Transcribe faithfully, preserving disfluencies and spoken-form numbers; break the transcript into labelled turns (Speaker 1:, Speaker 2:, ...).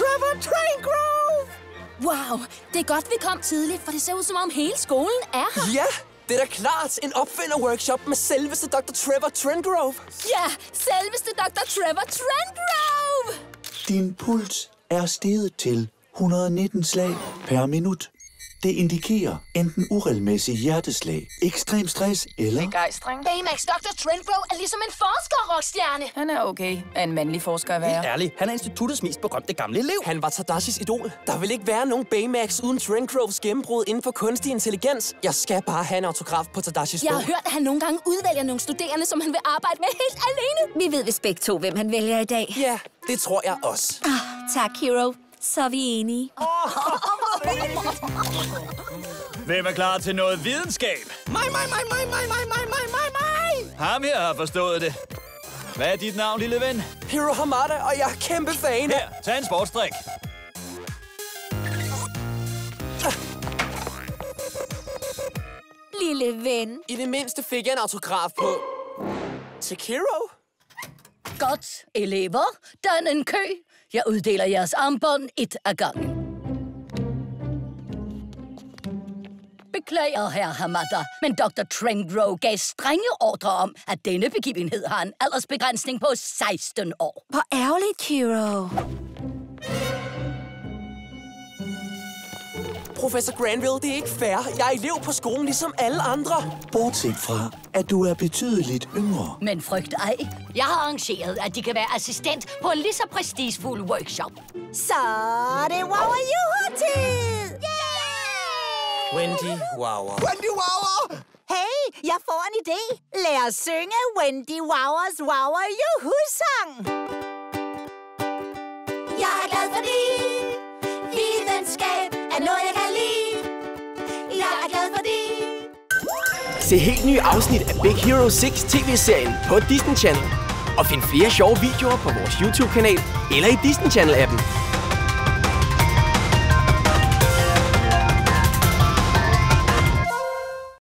Speaker 1: Trevor Traingrove!
Speaker 2: Wow, det er godt, vi kom tidligt, for det ser ud som om hele skolen er her.
Speaker 3: Ja, det er da klart en opfinder-workshop med selveste doktor Trevor Traingrove.
Speaker 2: Ja, selveste doktor Trevor Traingrove!
Speaker 4: Din puls er steget til et hundrede og nitten slag per minut. Det indikerer enten uregelmæssig hjerteslag, ekstrem stress eller...
Speaker 5: Begejstring.
Speaker 2: Baymax doktor Traingrove er ligesom en forsker-rockstjerne.
Speaker 5: Han er okay. Er en mandlig forsker at være.
Speaker 6: Helt ærligt, han er instituttets mest berømte gamle elev.
Speaker 3: Han var Tadashis idol. Der vil ikke være nogen Baymax uden Traingroves gennembrud inden for kunstig intelligens. Jeg skal bare have en autograf på Tadashis
Speaker 2: Jeg
Speaker 3: bog.
Speaker 2: har hørt, at han nogle gange udvælger nogle studerende, som han vil arbejde med helt alene.
Speaker 7: Vi ved vist begge to, hvem han vælger i dag.
Speaker 3: Ja, det tror jeg også.
Speaker 7: Oh, tak, Hero. Så er vi enige.
Speaker 8: Hvem er klar til noget videnskab?
Speaker 6: Mig, mig, mig, mig, mig, mig, mig, mig, mig, mig!
Speaker 8: Ham her har forstået det. Hvad er dit navn, lille ven?
Speaker 3: Hiro Hamada, og jeg er kæmpe fan.
Speaker 8: Her, tag en sportsdrik.
Speaker 7: Lille ven.
Speaker 3: I det mindste fik jeg en autograf på... til Hiro.
Speaker 9: Godt, elever. Dan en kø. Jeg uddeler jeres armbånd et af gangen. Beklager, herr Hamada, men doktor Traingrove gav strenge ordre om, at denne begivenhed har en aldersbegrænsning på seksten år.
Speaker 7: Hvor ærgerligt, Hero.
Speaker 3: Professor Granville, det er ikke fair. Jeg er elev på skolen ligesom alle andre.
Speaker 4: Bortset fra, at du er betydeligt yngre.
Speaker 9: Men frygt ej. Jeg har arrangeret, at de kan være assistent på en lige så prestigefuld workshop.
Speaker 1: Så er det Wow Juhu-tid!
Speaker 3: Wendy Wower.
Speaker 1: Wendy Wower! Hey, jeg får en idé. Lad os synge Wendy Wowers Wow Juhu-sang.
Speaker 2: Jeg er glad fordi videnskab er noget, jeg kan lide. Jeg er glad fordi...
Speaker 10: Se helt nye afsnit af Big Hero seks tv-serien på Disney Channel. Og find flere sjove videoer på vores YouTube-kanal eller i Disney Channel-appen.